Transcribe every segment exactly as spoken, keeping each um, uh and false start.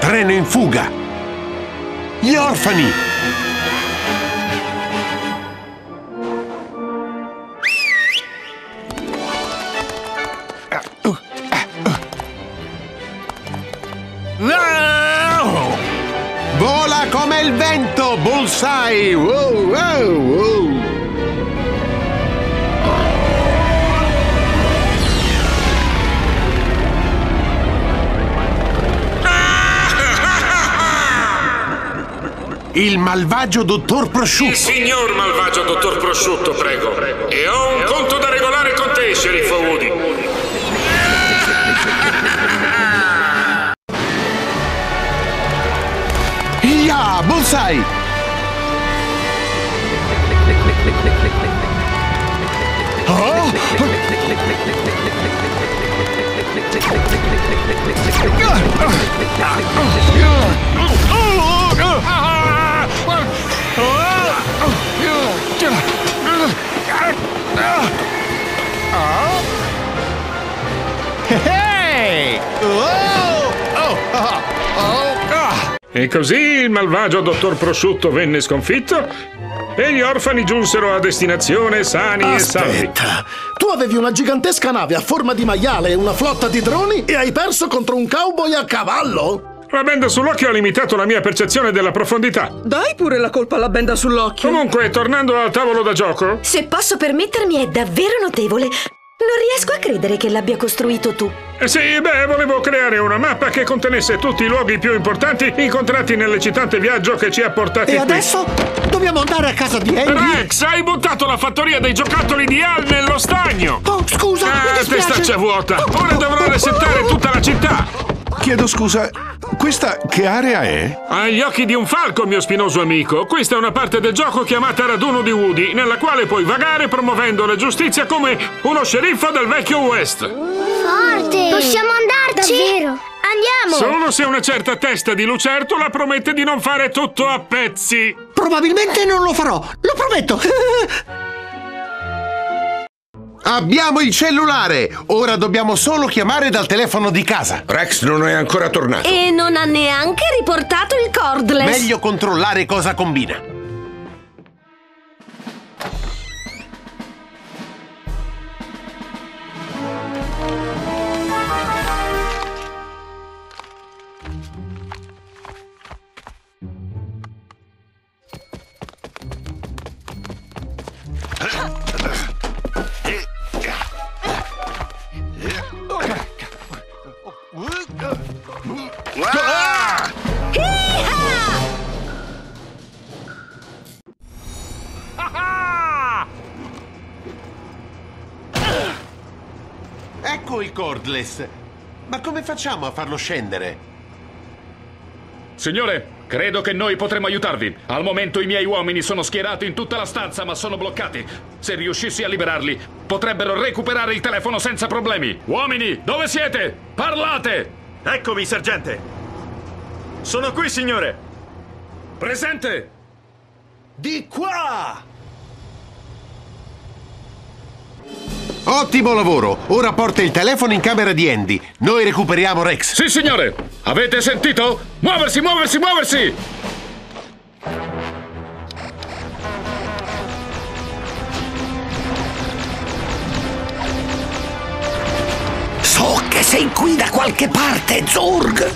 Treno in fuga! Gli orfani! Vola come il vento, Bullseye! Wow, wow, wow. Il malvagio dottor Prosciutto! Il signor malvagio dottor Prosciutto, prego. E ho un conto da regolare con te, sceriffo Woody. Ya, Bullseye! Oh? Hey! Oh! Oh! Oh! Oh! E così il malvagio dottor Prosciutto venne sconfitto e gli orfani giunsero a destinazione sani e salvi. Aspetta, tu avevi una gigantesca nave a forma di maiale e una flotta di droni e hai perso contro un cowboy a cavallo? La benda sull'occhio ha limitato la mia percezione della profondità. Dai pure la colpa alla benda sull'occhio. Comunque, tornando al tavolo da gioco... Se posso permettermi, è davvero notevole. Non riesco a credere che l'abbia costruito tu. Eh sì, beh, volevo creare una mappa che contenesse tutti i luoghi più importanti incontrati nell'eccitante viaggio che ci ha portati E qui. adesso dobbiamo andare a casa di Andy? Rex, hai buttato la fattoria dei giocattoli di Al nello stagno! Oh, scusa, mi Ah, dispiace. testaccia vuota! Ora dovrò resettare tutta la città! Chiedo scusa, questa che area è? Hai gli occhi di un falco, mio spinoso amico. Questa è una parte del gioco chiamata Raduno di Woody, nella quale puoi vagare promuovendo la giustizia come uno sceriffo del vecchio West. Forte! Possiamo andarci? Davvero? Andiamo! Solo se una certa testa di lucertola promette di non fare tutto a pezzi. Probabilmente non lo farò, lo prometto. Abbiamo il cellulare! Ora dobbiamo solo chiamare dal telefono di casa. Rex non è ancora tornato. E non ha neanche riportato il cordless. Meglio controllare cosa combina. Ecco il cordless. Ma come facciamo a farlo scendere? Signore, credo che noi potremmo aiutarvi. Al momento i miei uomini sono schierati in tutta la stanza, ma sono bloccati. Se riuscissi a liberarli, potrebbero recuperare il telefono senza problemi. Uomini, dove siete? Parlate! Eccomi, sergente. Sono qui, signore. Presente! Di qua! Ottimo lavoro! Ora porta il telefono in camera di Andy. Noi recuperiamo Rex. Sì, signore! Avete sentito? Muoversi, muoversi, muoversi! So che sei qui da qualche parte, Zurg!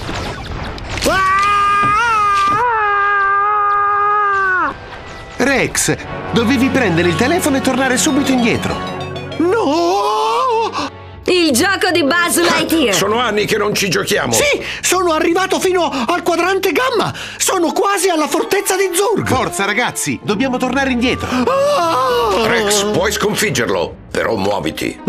Rex, dovevi prendere il telefono e tornare subito indietro. No! Il gioco di Buzz Lightyear. Sono anni che non ci giochiamo. Sì, sono arrivato fino al quadrante gamma. Sono quasi alla fortezza di Zurg. Forza, ragazzi, dobbiamo tornare indietro. Oh! Rex, puoi sconfiggerlo, però muoviti.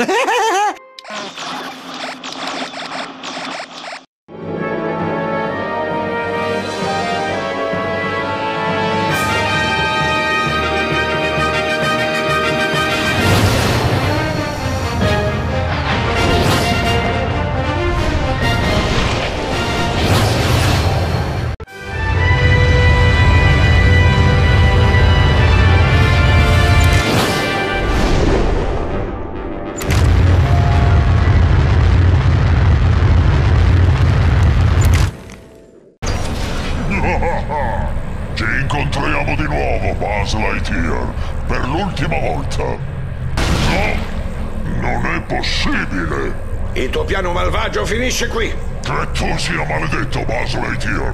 Buzz Lightyear, per l'ultima volta. No, non è possibile. Il tuo piano malvagio finisce qui. Che tu sia maledetto, Buzz Lightyear.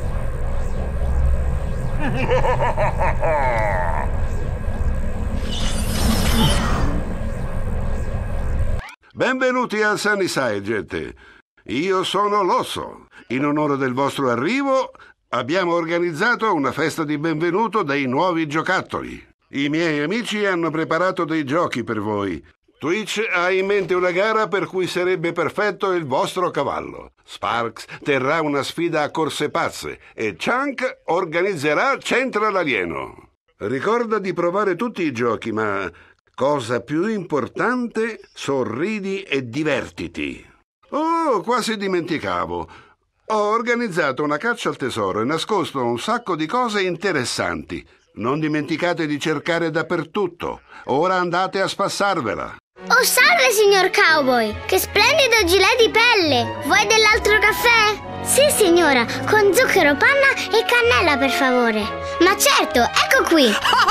Benvenuti al Sunnyside, gente. Io sono l'Osso. In onore del vostro arrivo abbiamo organizzato una festa di benvenuto dei nuovi giocattoli. I miei amici hanno preparato dei giochi per voi. Twitch ha in mente una gara per cui sarebbe perfetto il vostro cavallo. Sparks terrà una sfida a corse pazze e Chunk organizzerà Central Alieno. Ricorda di provare tutti i giochi, ma cosa più importante, sorridi e divertiti. Oh, quasi dimenticavo. Ho organizzato una caccia al tesoro e nascosto un sacco di cose interessanti. Non dimenticate di cercare dappertutto. Ora andate a spassarvela. Oh, salve, signor Cowboy! Che splendido gilet di pelle! Vuoi dell'altro caffè? Sì, signora, con zucchero, panna e cannella, per favore. Ma certo, ecco qui!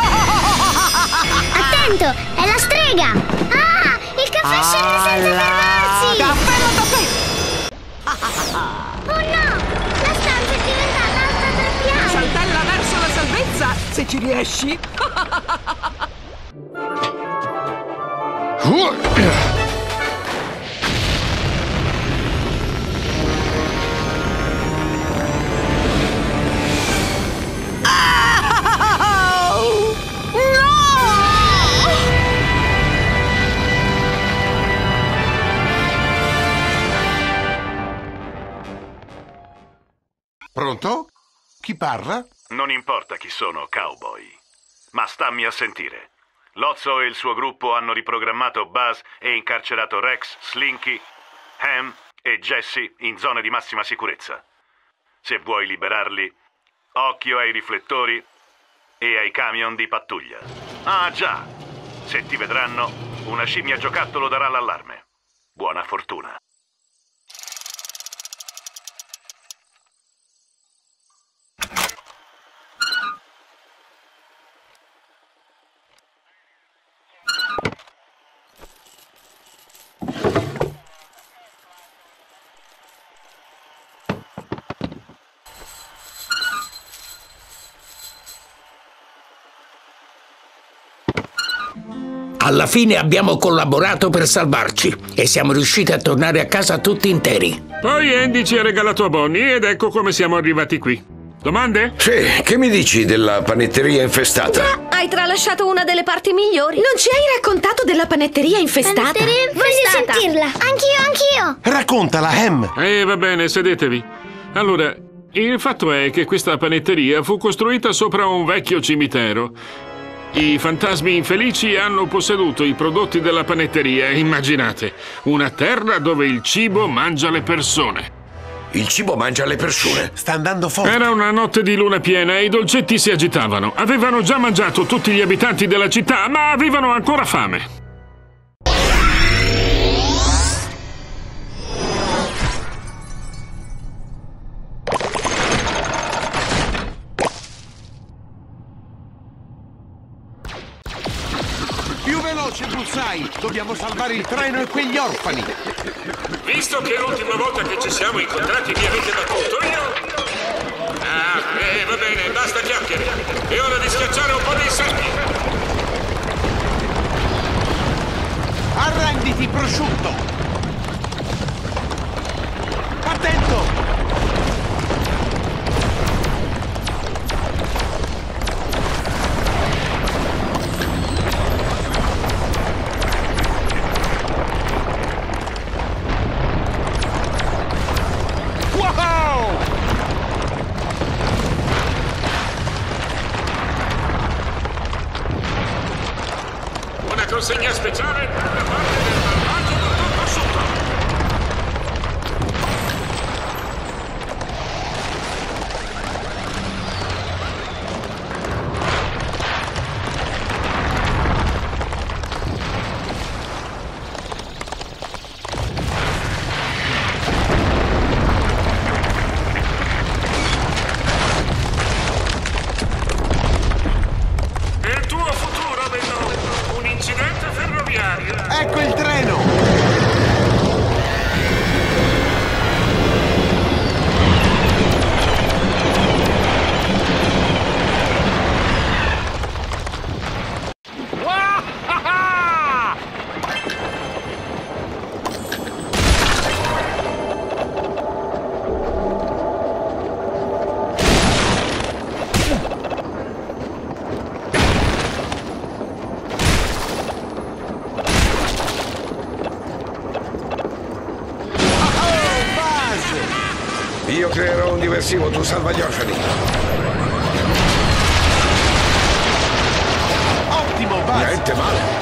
Attento, è la strega! Ah, il caffè scende senza fermarsi! Caffè lo caffè! Oh no, la stanza è diventata alta tre piani! Saltella verso la salvezza, se ci riesci! Pronto? Chi parla? Non importa chi sono, Cowboy, ma stammi a sentire. Lozzo e il suo gruppo hanno riprogrammato Buzz e incarcerato Rex, Slinky, Ham e Jesse in zone di massima sicurezza. Se vuoi liberarli, occhio ai riflettori e ai camion di pattuglia. Ah già, se ti vedranno, una scimmia giocattolo darà l'allarme. Buona fortuna. Alla fine abbiamo collaborato per salvarci e siamo riusciti a tornare a casa tutti interi. Poi Andy ci ha regalato a Bonnie ed ecco come siamo arrivati qui. Domande? Sì, che mi dici della panetteria infestata? Già, hai tralasciato una delle parti migliori. Non ci hai raccontato della panetteria infestata? Panetteria infestata. Voglio sentirla. Anch'io, anch'io. Raccontala, Ham. Eh, va bene, sedetevi. Allora, il fatto è che questa panetteria fu costruita sopra un vecchio cimitero. I fantasmi infelici hanno posseduto i prodotti della panetteria, immaginate, una terra dove il cibo mangia le persone. Il cibo mangia le persone? Sta andando forte. Era una notte di luna piena e i dolcetti si agitavano. Avevano già mangiato tutti gli abitanti della città, ma avevano ancora fame. Bullseye, dobbiamo salvare il treno e quegli orfani. Visto che l'ultima volta che ci siamo incontrati mi avete battuto, io... Ah, eh, va bene, basta chiacchiere. È ora di schiacciare un po' di insetti. Arrenditi, prosciutto. Attento. Consegna speciale da parte del malvagio dottor Prosciutto. Io creerò un diversivo, tu salva gli orfani. Ottimo, Buzz! Niente male.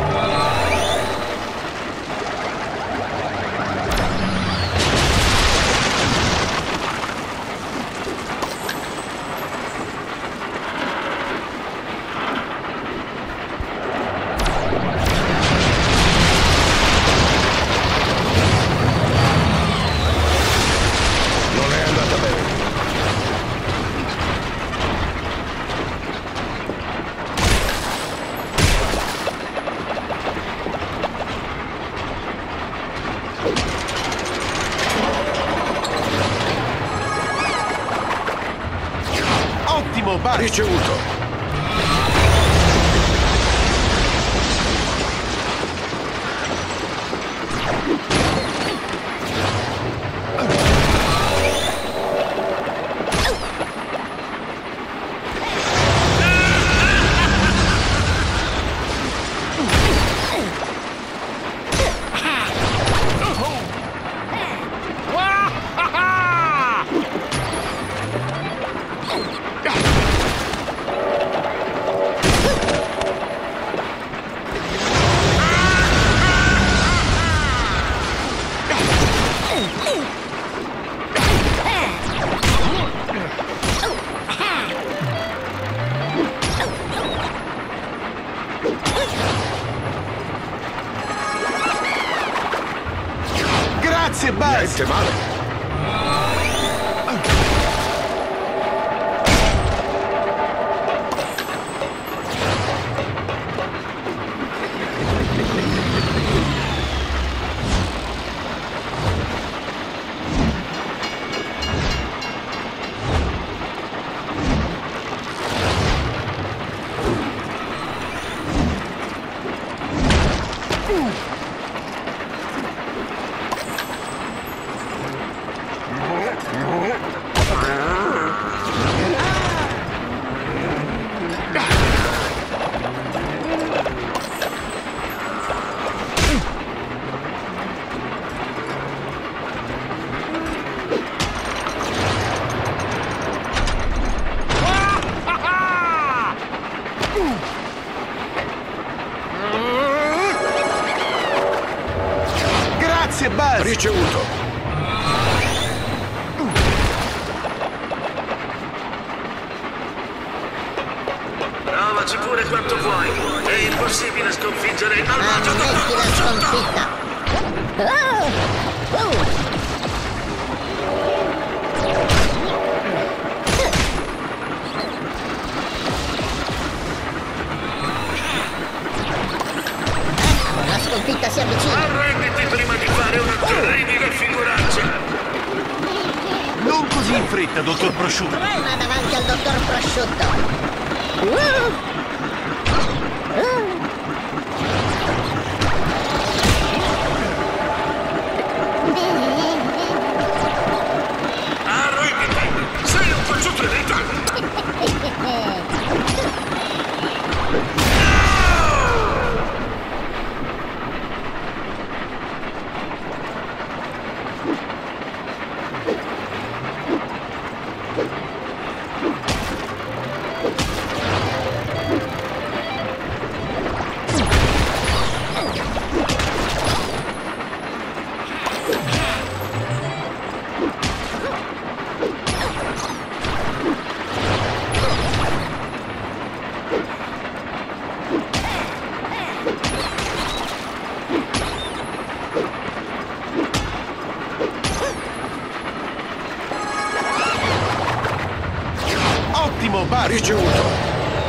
Ottimo, Buzz! Ricevuto. Grazie, Buzz! Niente male. Grazie, Buzz! Ricevuto. Provaci pure quanto vuoi. È impossibile sconfiggere il malvagio Ammetti la sconfitta. Oh! Oh! La sconfitta si avvicina. Arrenditi prima di fare una terribile figuraccia. Non così in fretta, dottor Prosciutto. Trema davanti al dottor Prosciutto. Uh! Uh! Arrenditi! Sei un congiunturito! Ottimo, Buzz! Ricevuto.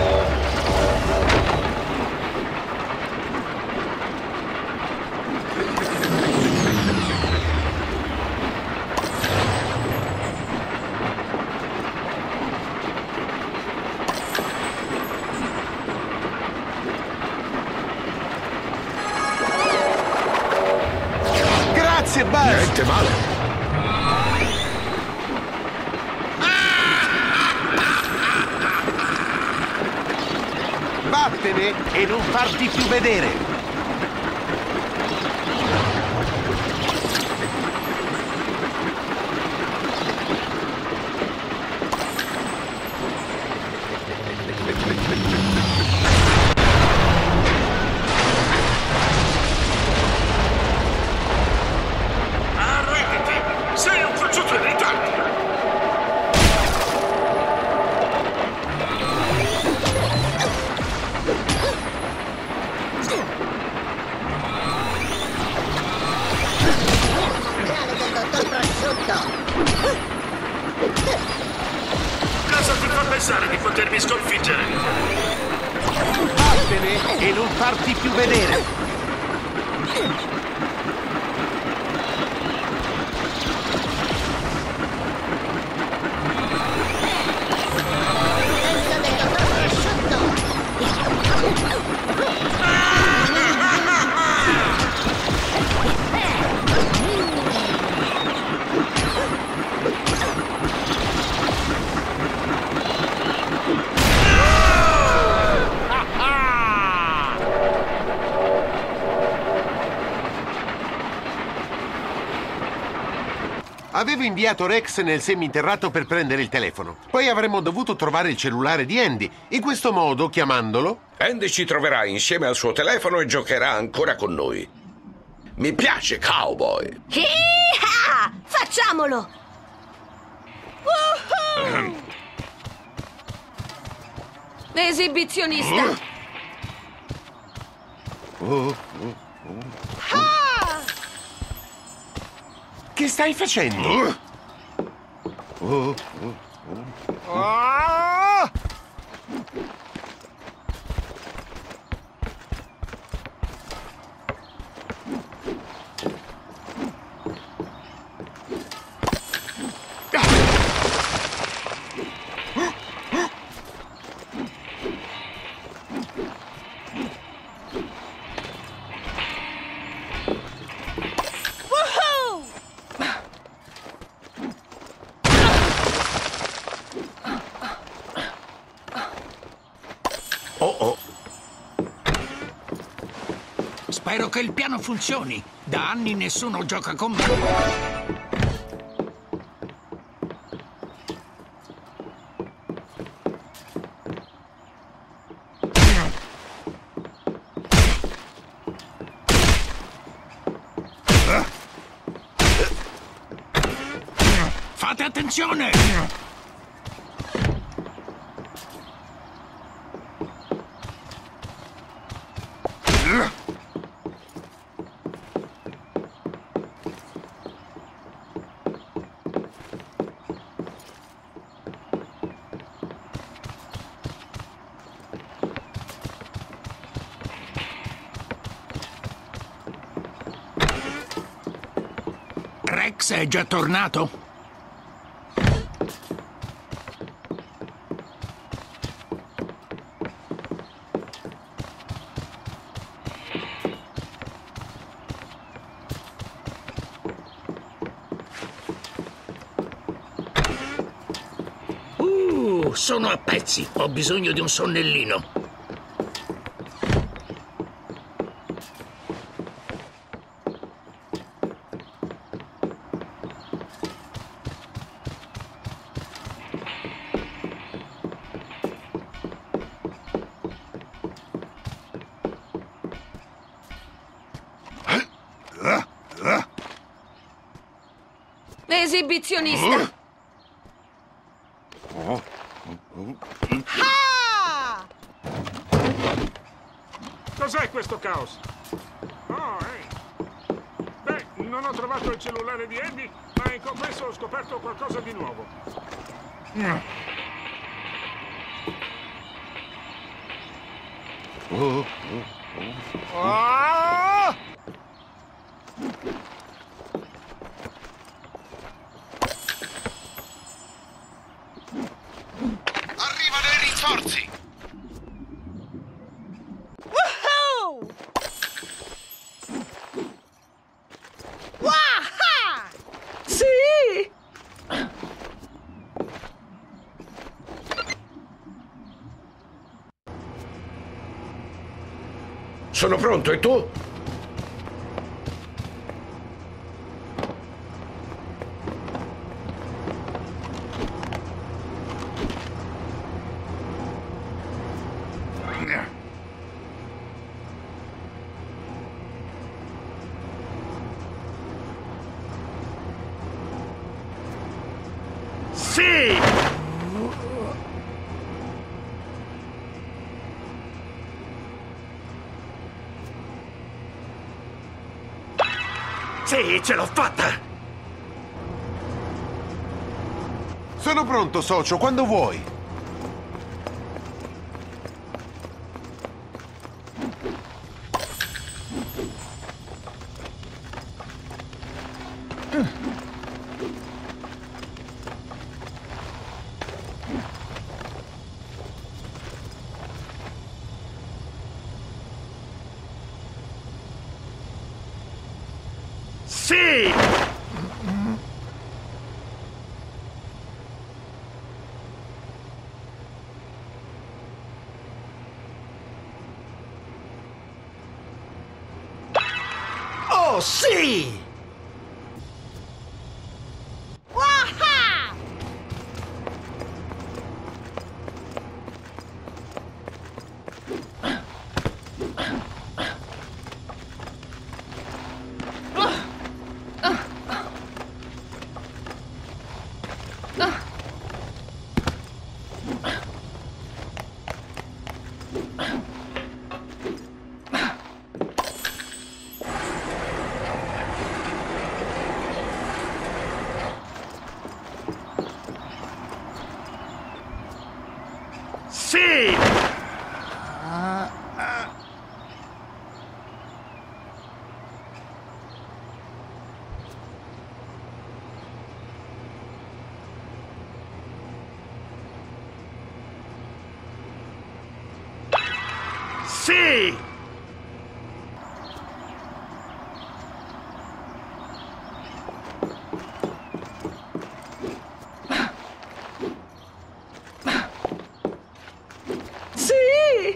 Grazie, Buzz! Niente male. Vattene e non farti più vedere! pensare di potermi sconfiggere. Vattene e non farti più vedere. Avevo inviato Rex nel seminterrato per prendere il telefono. Poi avremmo dovuto trovare il cellulare di Andy. In questo modo, chiamandolo... Andy ci troverà insieme al suo telefono e giocherà ancora con noi. Mi piace, Cowboy. Iha! Facciamolo! Woohoo! Esibizionista! Oh, oh, oh. Ah! Che stai facendo? Oh, oh, oh. Ah! Oh oh. Spero che il piano funzioni. Da anni nessuno gioca con me. Fate attenzione! Rex è già tornato? Uh, sono a pezzi. Ho bisogno di un sonnellino. Esibizionista! Ah! Cos'è questo caos? Oh, ehi! Beh, non ho trovato il cellulare di Andy, ma in compenso ho scoperto qualcosa di nuovo. Oh, oh, oh. Ah! Arrivano i rinforzi! Woohoo! Waha! Sì! Sono pronto, e tu? Sì! Sì, ce l'ho fatta! Sono pronto, socio, quando vuoi. Sì! Oh, sì! Sì! Sì! Sì!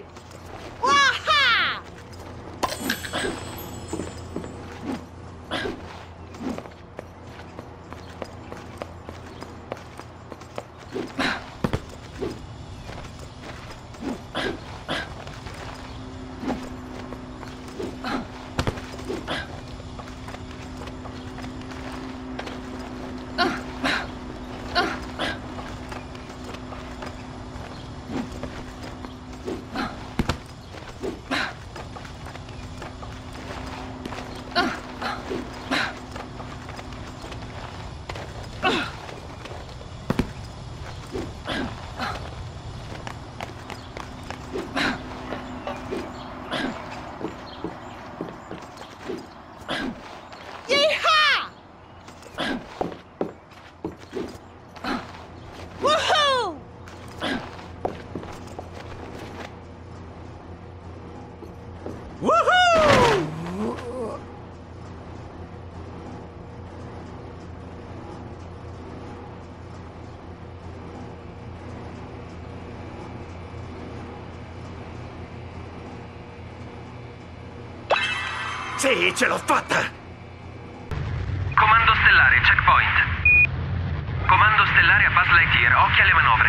Sì, ce l'ho fatta! Comando stellare, checkpoint. Comando stellare a Buzz Lightyear, occhio alle manovre.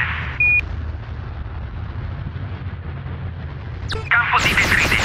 Campo di detriti.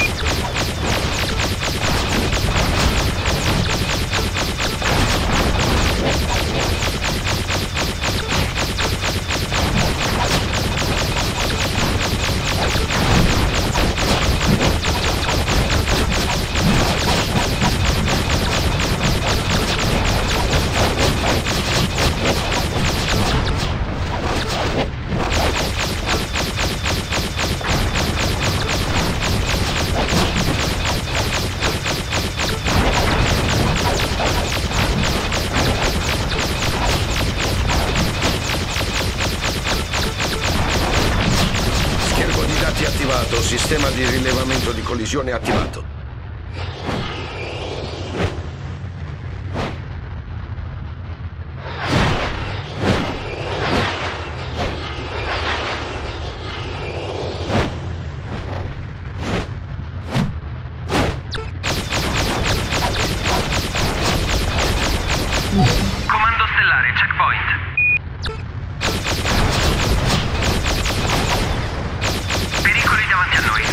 Attivato, sistema di rilevamento di collisione attivato. Comando stellare, checkpoint. Pericoli davanti a noi.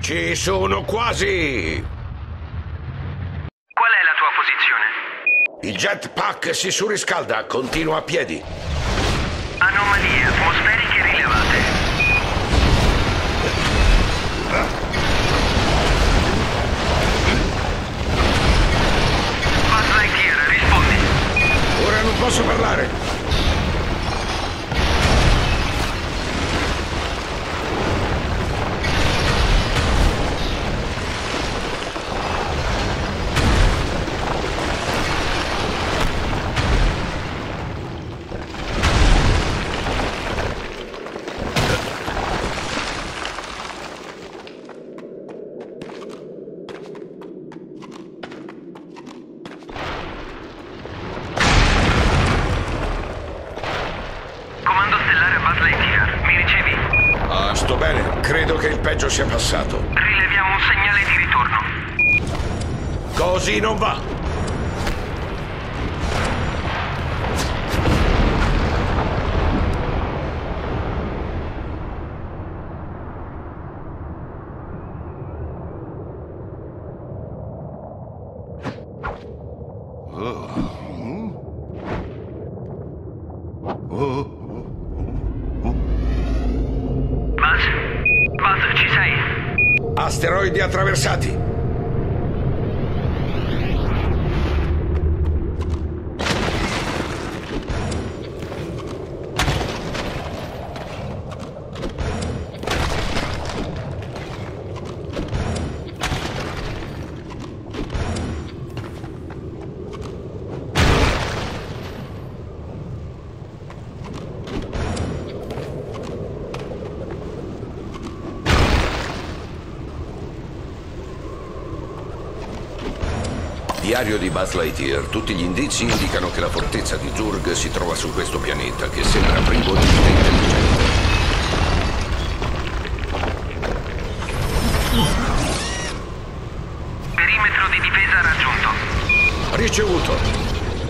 Ci sono quasi! Qual è la tua posizione? Il jetpack si surriscalda, continua a piedi. Anomalie atmosferiche rilevate. Buzz Lightyear, rispondi. Ora non posso parlare. Sia passato. Rileviamo un segnale di ritorno. Così non va. Oh. Oh. Ci sei? Asteroidi attraversati. Diario di Buzz Lightyear. Tutti gli indizi indicano che la fortezza di Zurg si trova su questo pianeta, che sembra privo di vita intelligente. Perimetro di difesa raggiunto. Ricevuto.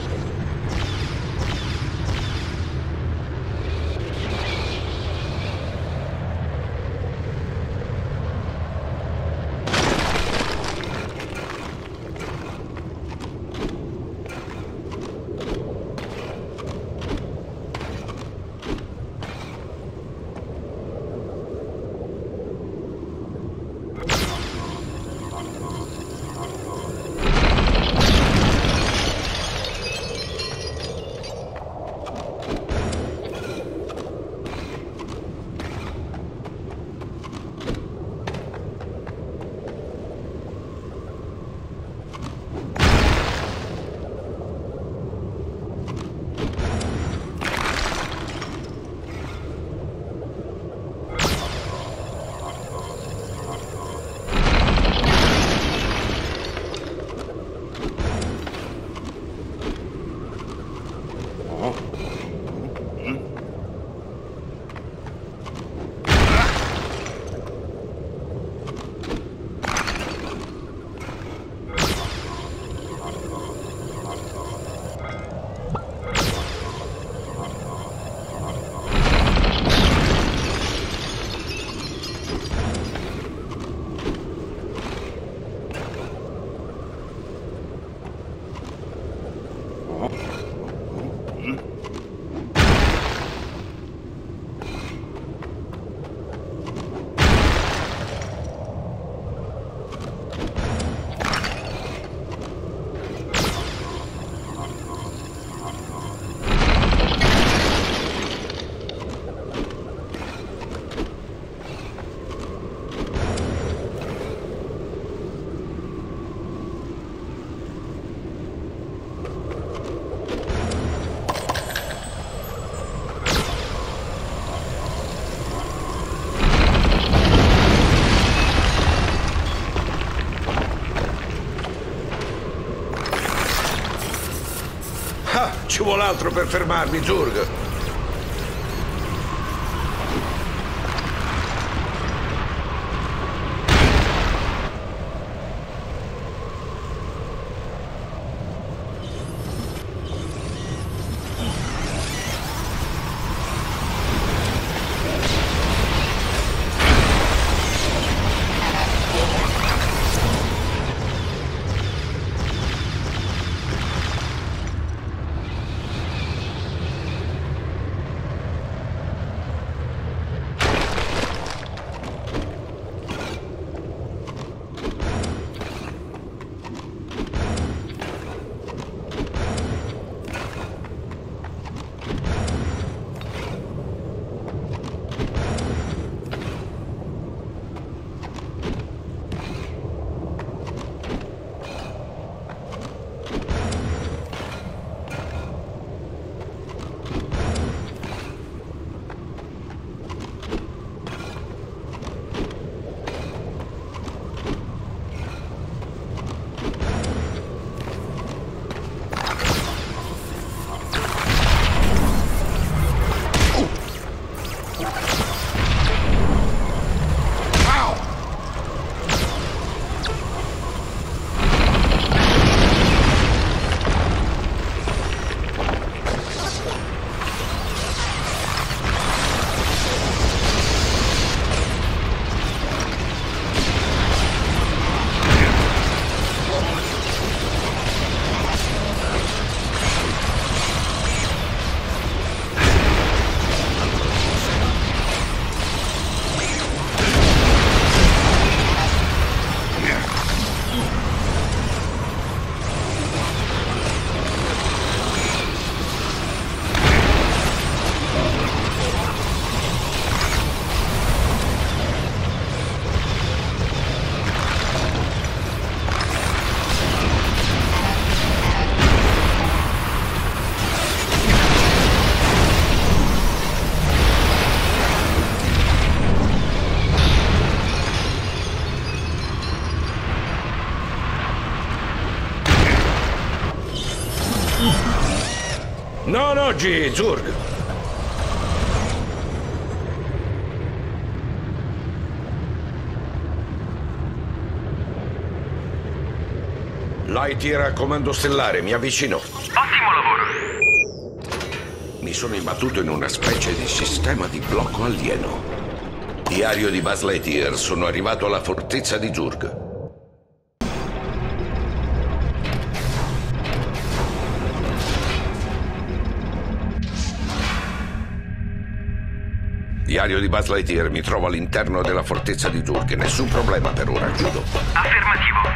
Ci vuole altro per fermarmi, Zurg. Non oggi, Zurg. Lightyear a comando stellare, mi avvicino. Ottimo lavoro. Mi sono imbattuto in una specie di sistema di blocco alieno. Diario di Buzz Lightyear, sono arrivato alla fortezza di Zurg. Diario di Buzz Lightyear, mi trovo all'interno della fortezza di Zurg. Nessun problema per ora, giuro. Affermativo.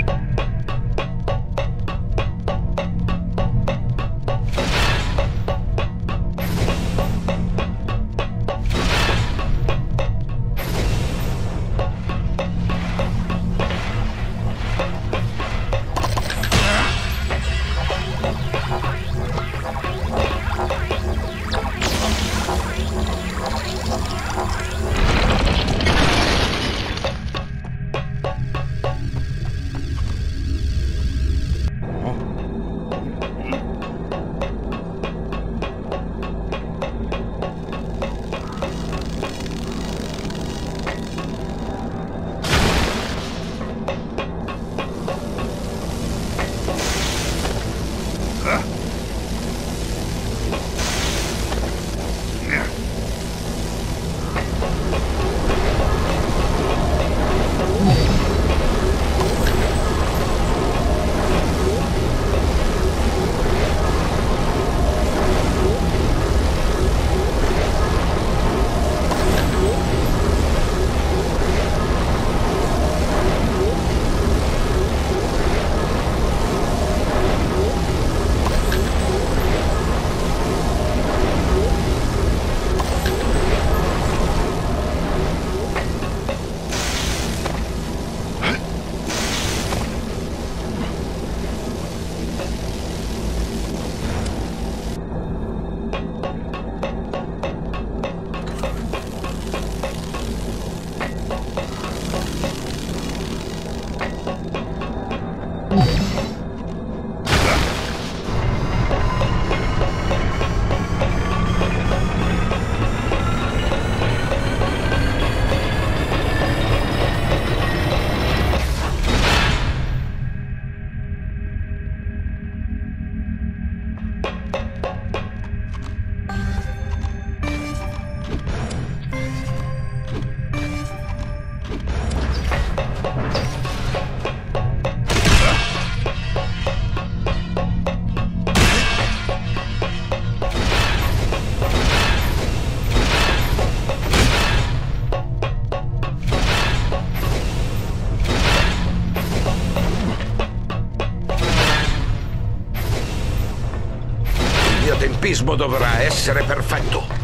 Il tempismo dovrà essere perfetto.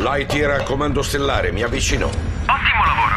Lightyear a comando stellare, mi avvicino. Ottimo lavoro.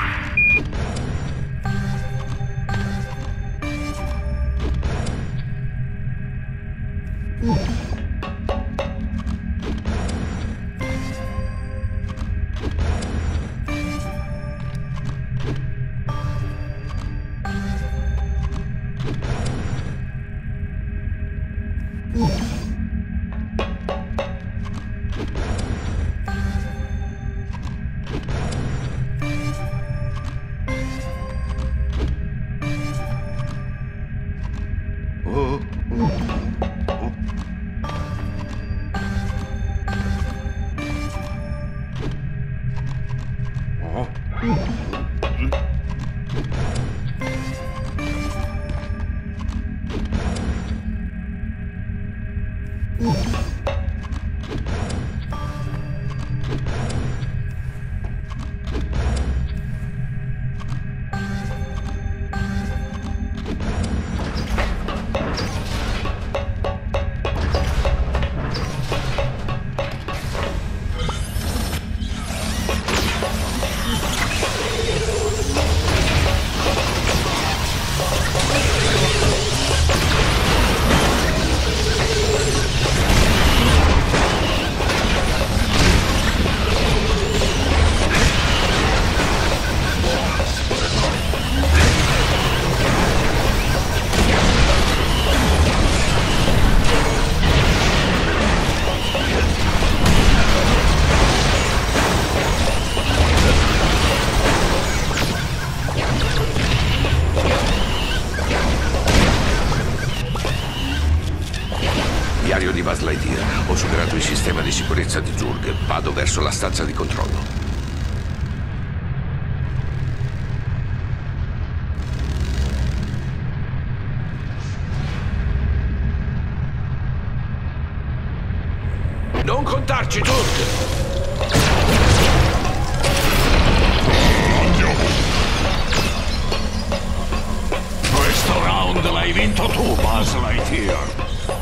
Diario di Buzz Lightyear. Ho superato il sistema di sicurezza di Zurg. Vado verso la stanza di controllo. Non contarci, Zurg! Questo round l'hai vinto tu, Buzz Lightyear.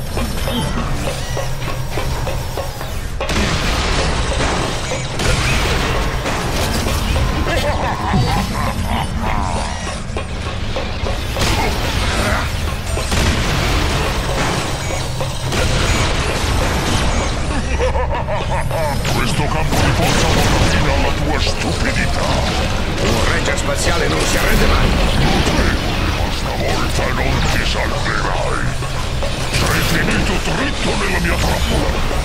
Questo campo di forza porta fine alla tua stupidità. Un ranger spaziale non si arrende mai. Ma stavolta non ti salverai. Sei finito dritto nella mia trappola.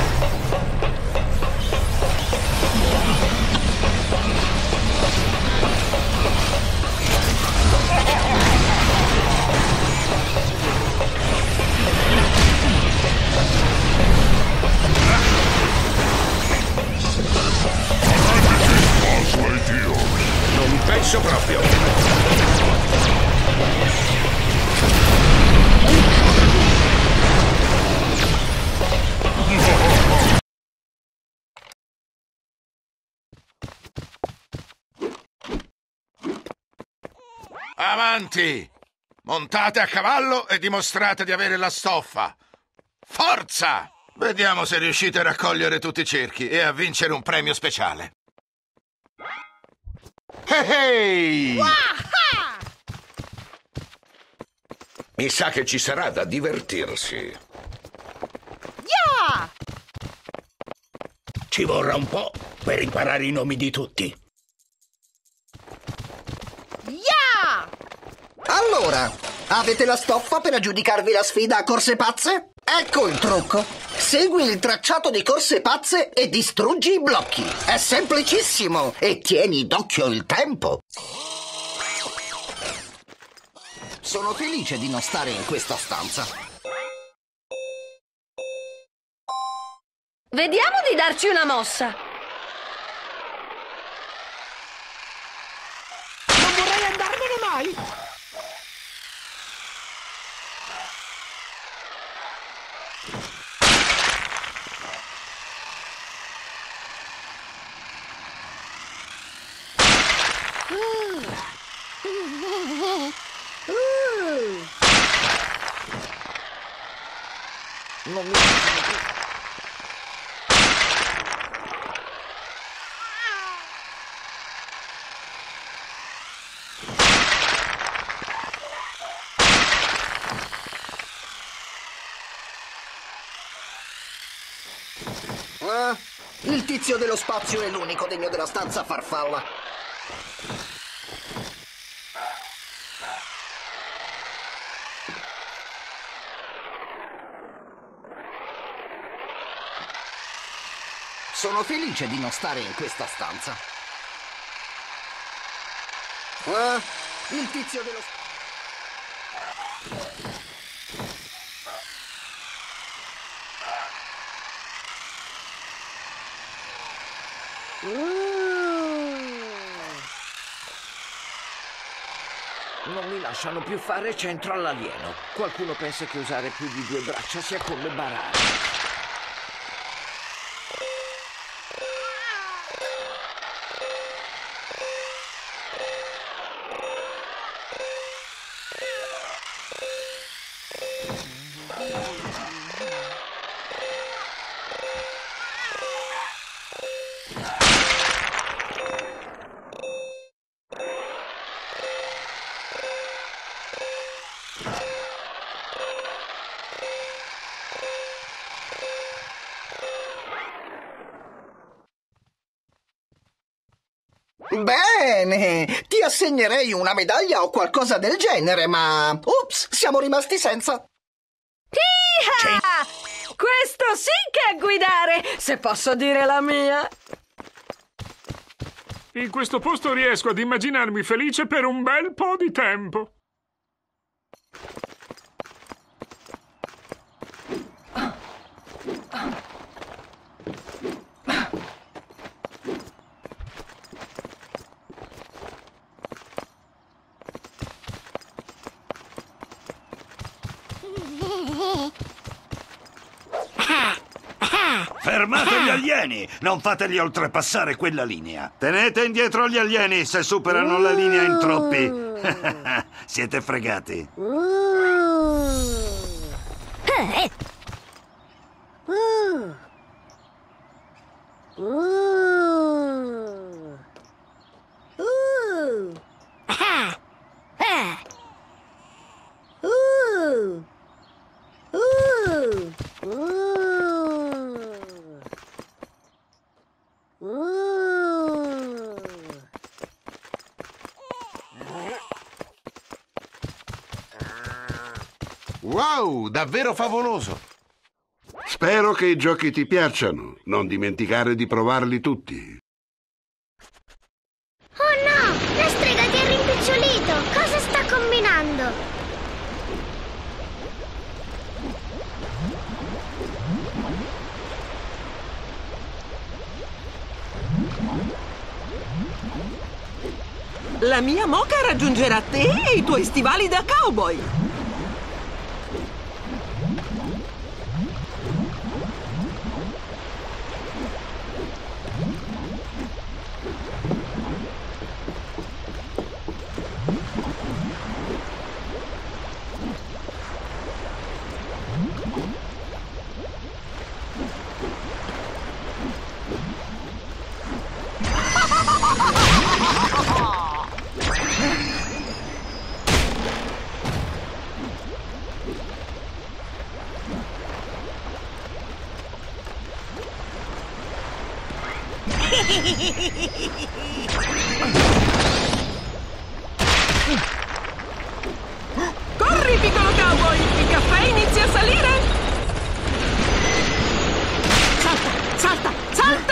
Non penso proprio. Avanti! Montate a cavallo e dimostrate di avere la stoffa. Forza! Vediamo se riuscite a raccogliere tutti i cerchi e a vincere un premio speciale. Hey, hey! Mi sa che ci sarà da divertirsi. Yeah! Ci vorrà un po' per imparare i nomi di tutti. Yeah! Allora, avete la stoffa per aggiudicarvi la sfida a corse pazze? Ecco il trucco. Segui il tracciato di corse pazze e distruggi i blocchi. È semplicissimo e tieni d'occhio il tempo. Sono felice di non stare in questa stanza. Vediamo di darci una mossa. Non vorrei andarmene mai. Non mi Eh? Il tizio dello spazio è l'unico degno della stanza farfalla. Sono felice di non stare in questa stanza. Eh? Il tizio dello spazio. Non mi lasciano più fare centro all'alieno. Qualcuno pensa che usare più di due braccia sia come barare. Bene, ti assegnerei una medaglia o qualcosa del genere, ma... Ups, siamo rimasti senza. Iha! Questo sì che è guidare, se posso dire la mia. In questo posto riesco ad immaginarmi felice per un bel po' di tempo. Fermate gli alieni! Non fateli oltrepassare quella linea. Tenete indietro gli alieni se superano la linea in troppi. Siete fregati. Wow, davvero favoloso! Spero che i giochi ti piacciono. Non dimenticare di provarli tutti. Oh no! La strega ti ha rimpicciolito! Cosa sta combinando? La mia moca raggiungerà te e i tuoi stivali da cowboy. Corri, piccolo cowboy! Il caffè inizia a salire! Salta, salta, salta!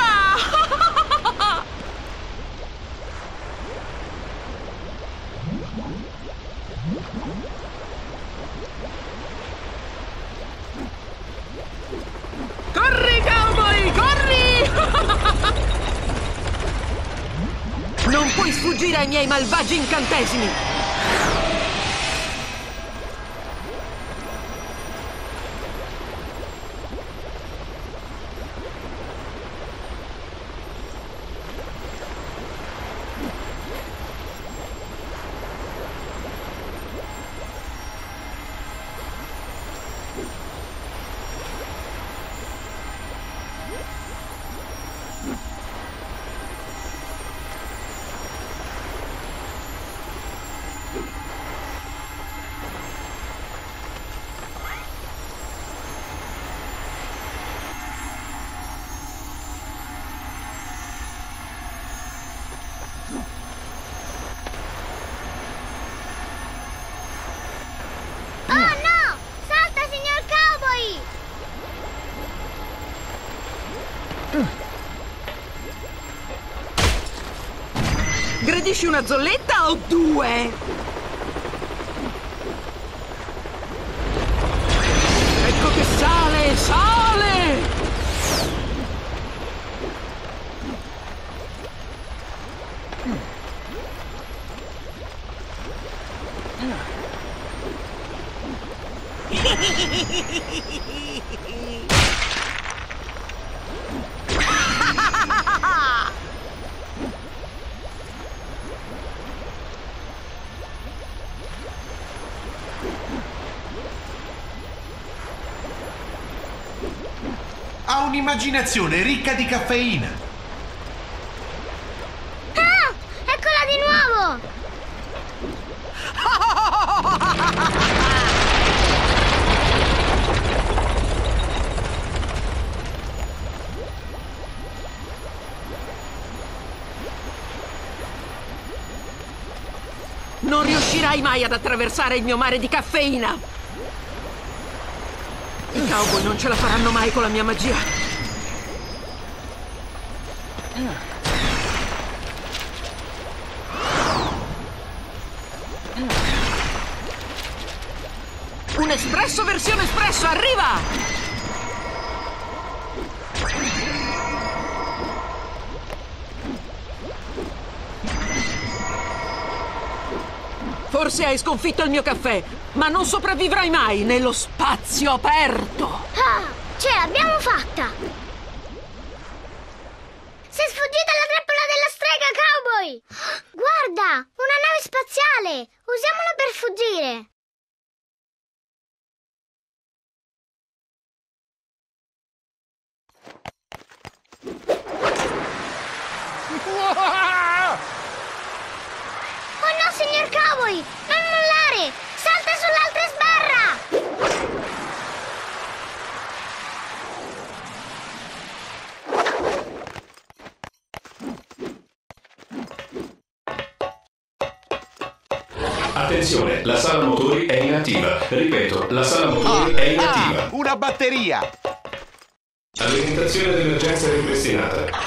Corri, cowboy, corri! Non puoi sfuggire ai miei malvagi incantesimi! Aggredisci una zolletta o due? Ecco che sale, sale! Ha un'immaginazione ricca di caffeina. Ah! Eccola di nuovo! Non riuscirai mai ad attraversare il mio mare di caffeina! I cowboy non ce la faranno mai con la mia magia! Un espresso versione espresso, arriva! Forse hai sconfitto il mio caffè, ma non sopravvivrai mai nello spazio aperto! Ah, ce l'abbiamo fatta! Sei sfuggita alla trappola della strega, cowboy! Guarda, una nave spaziale! Usiamola per fuggire! Oh no, signor cowboy! Non mollare! Salta sull'altra sbarra! Attenzione, la sala motori è inattiva. Ripeto, la sala motori ah, è inattiva. Ah, una batteria! Alimentazione d'emergenza ripristinata.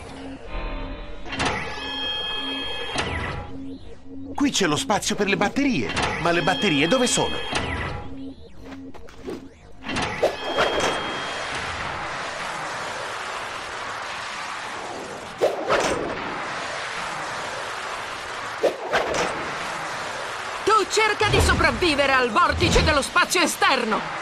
Qui c'è lo spazio per le batterie. Ma le batterie dove sono? Tu cerca di sopravvivere al vortice dello spazio esterno!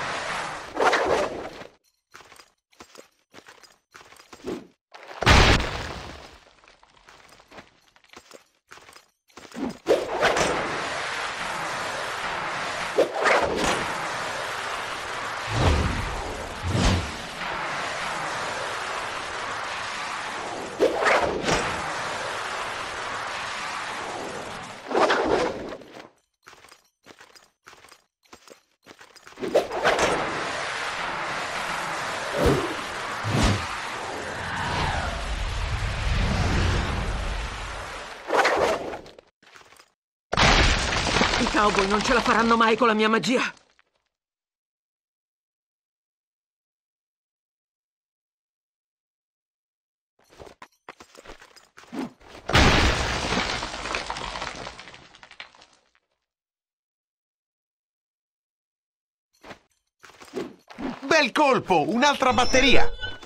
I cowboy non ce la faranno mai con la mia magia! Bel colpo! Un'altra batteria!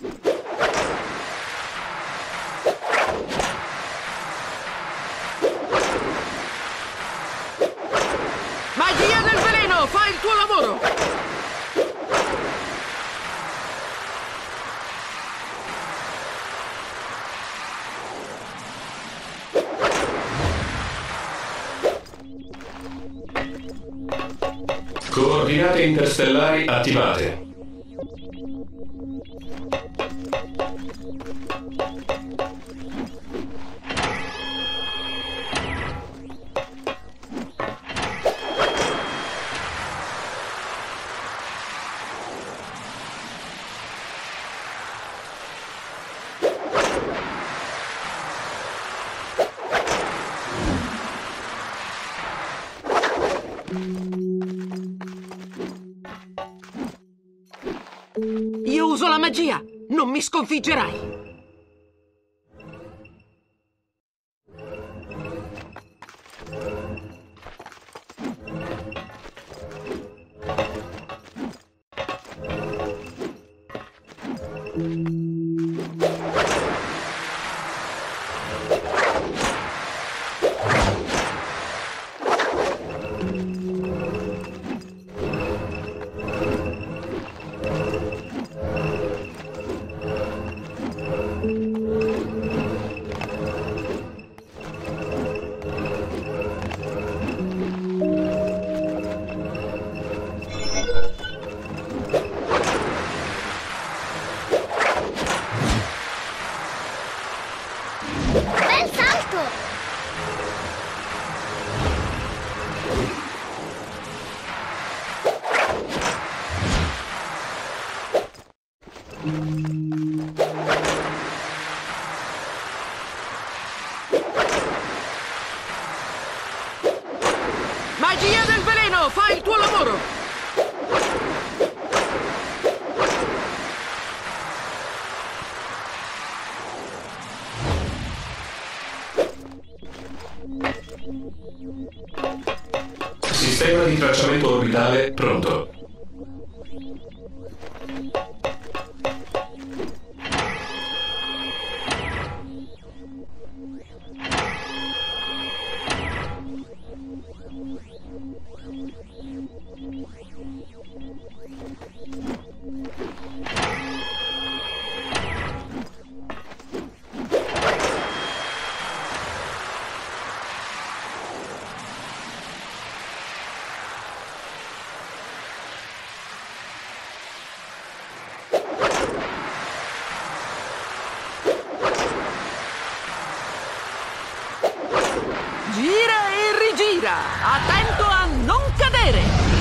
Magia del veleno! Fai il tuo lavoro! Coordinate interstellari attivate. Io uso la magia! Non mi sconfiggerai! Alto! Magia del veleno, fai il tuo lavoro! Sistema di tracciamento orbitale pronto. Gira e rigira! Attento a non cadere!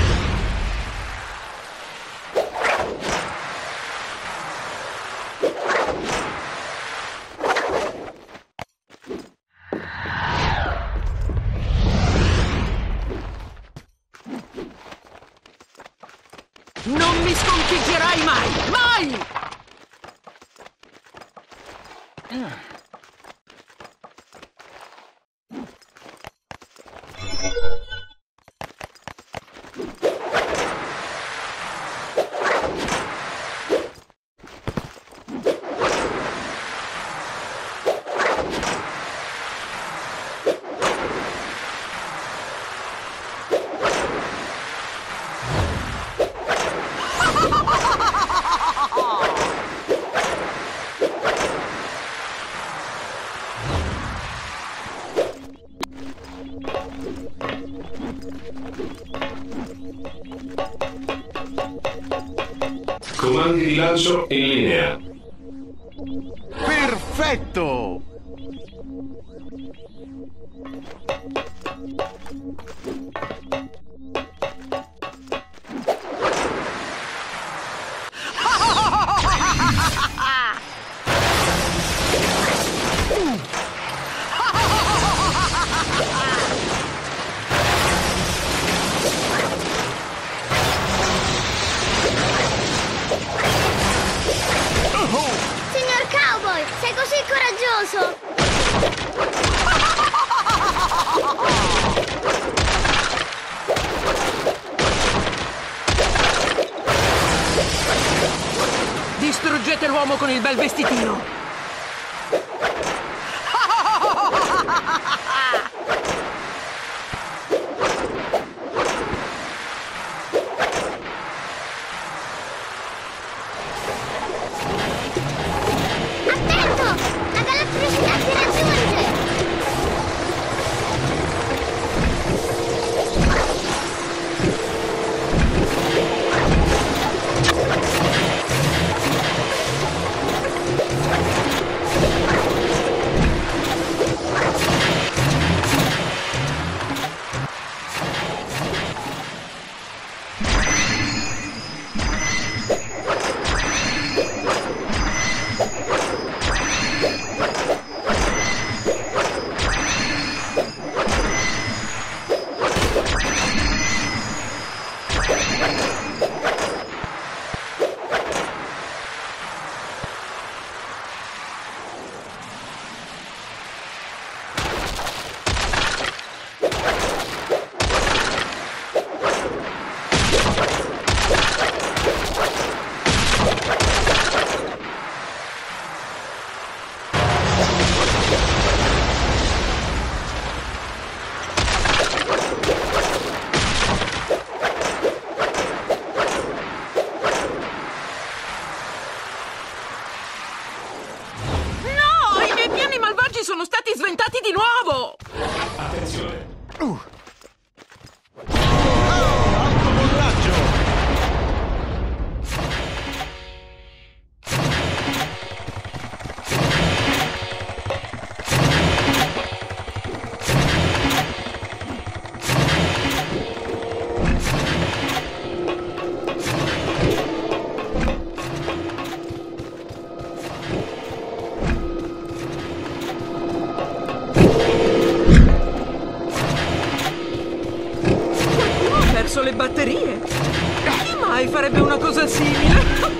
Non mi sconfiggerai mai! Mai! Comandi di lancio in linea. Perfetto! Signor Cowboy, sei così coraggioso! Distruggete l'uomo con il bel vestitino! Attento! La galattricità ti raggiunge! Sono stati sventati di nuovo! Attenzione! Uh. le batterie? Chi mai farebbe una cosa simile?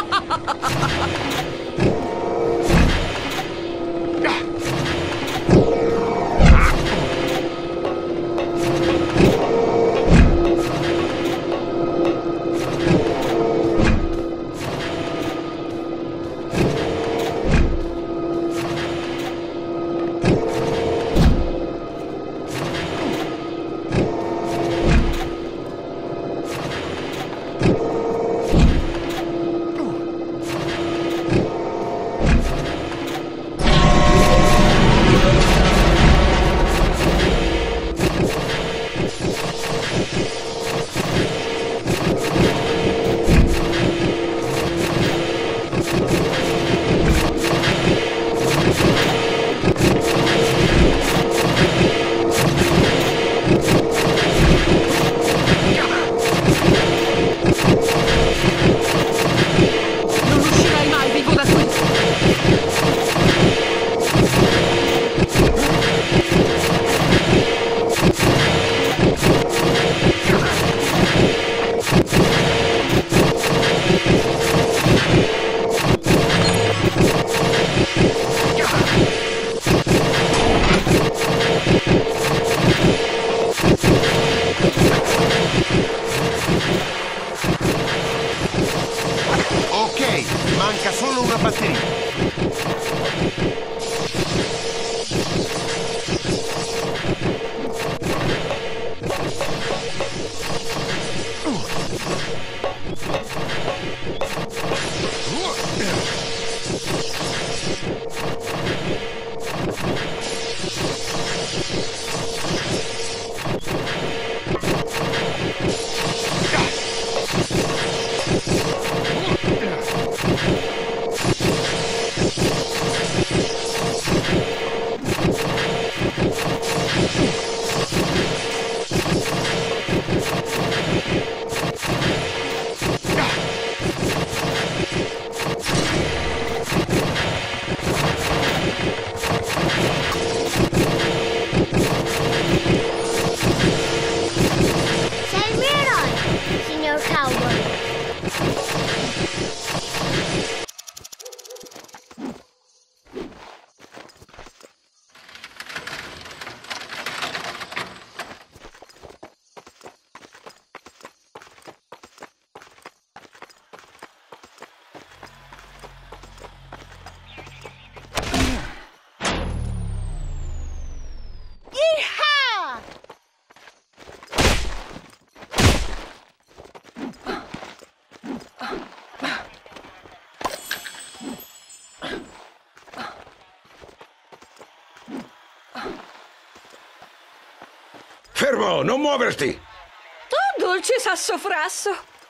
Manca solo una batteria. Fermo, non muoverti! Oh, dolce sassofrasso!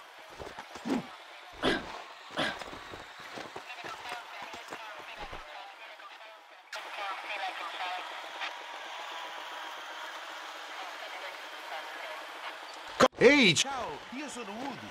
Ehi, ciao! Io sono Woody.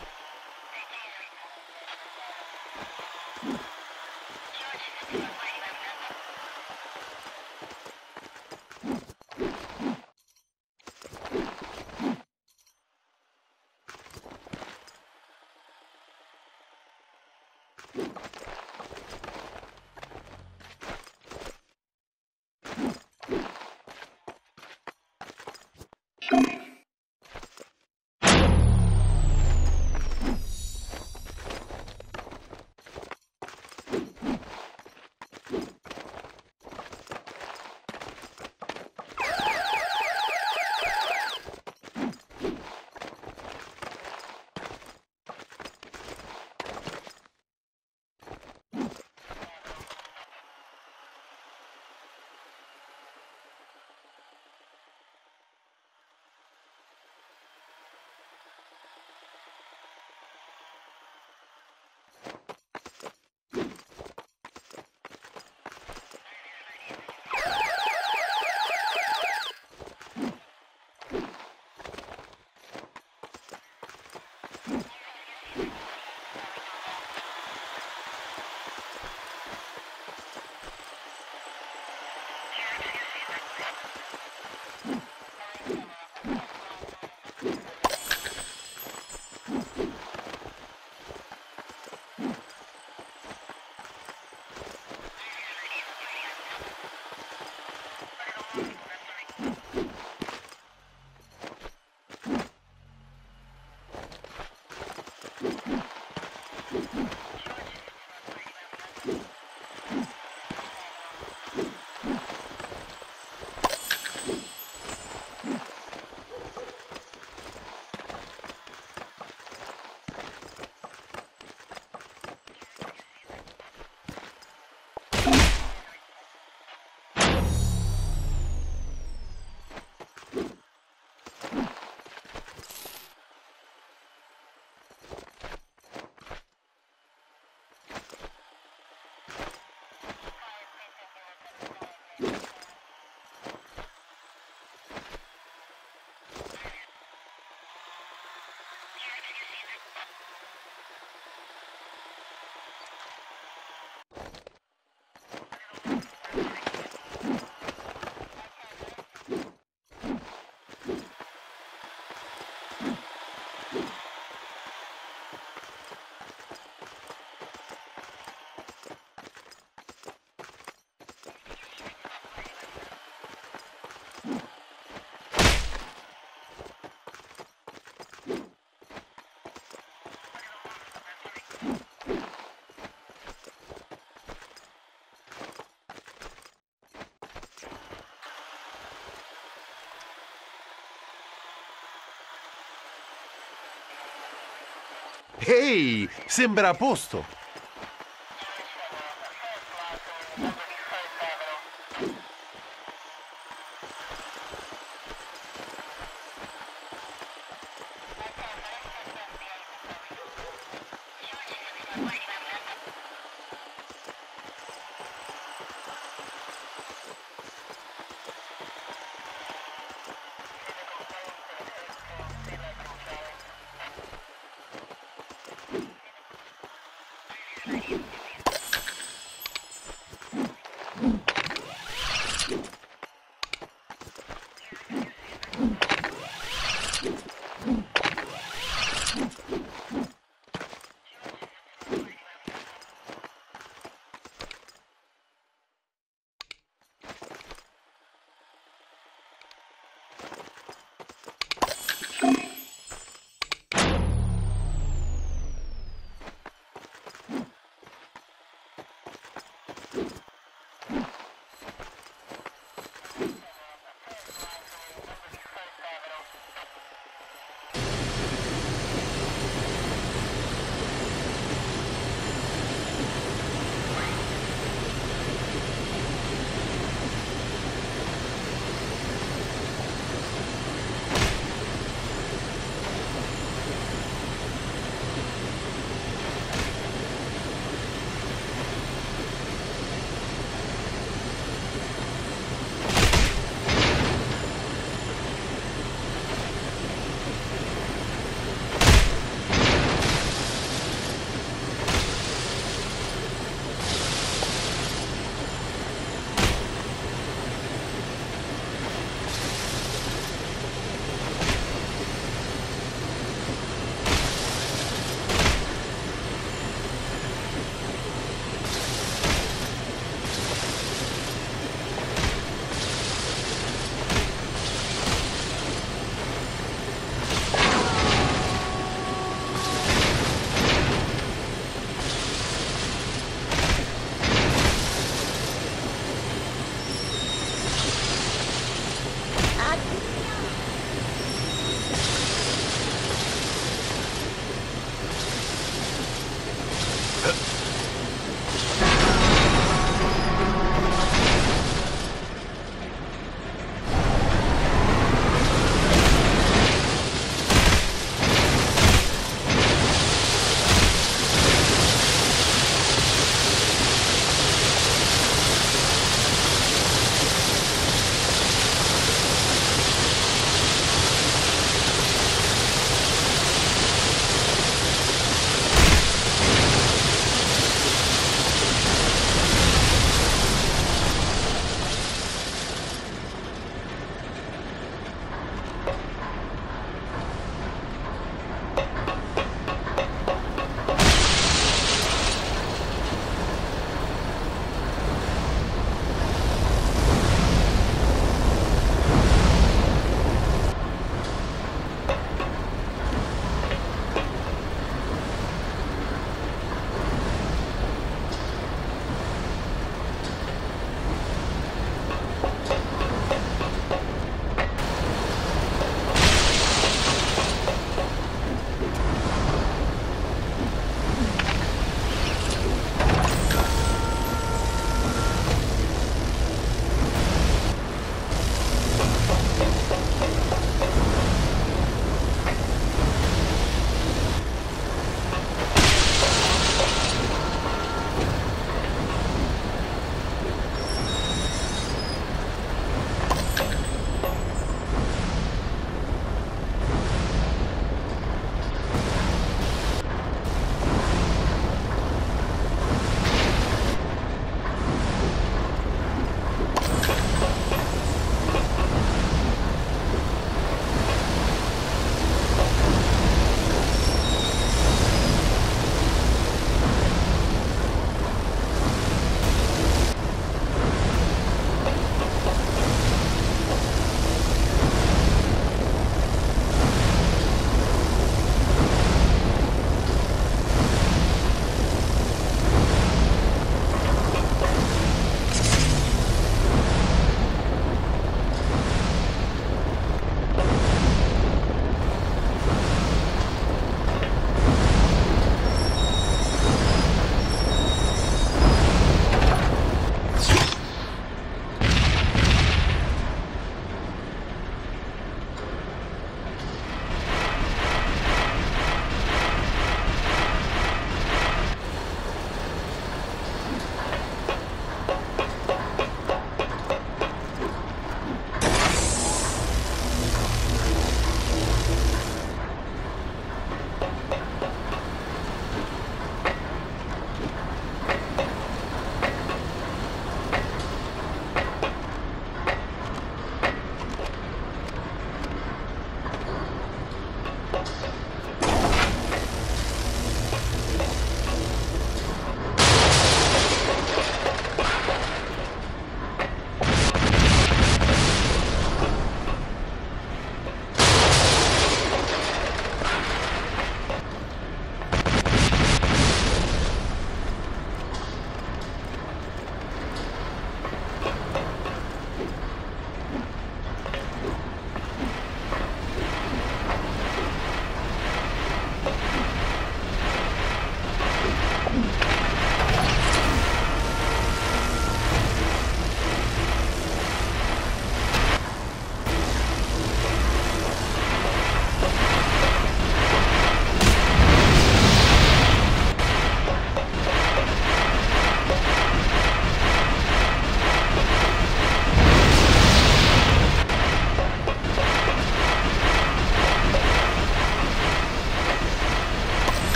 Ehi, sembra a posto.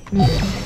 Mm.